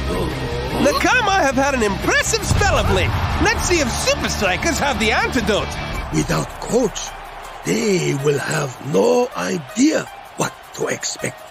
Nakama have had an impressive spell of late. Let's see if Supa Strikas have the antidote. Without coach, they will have no idea what to expect.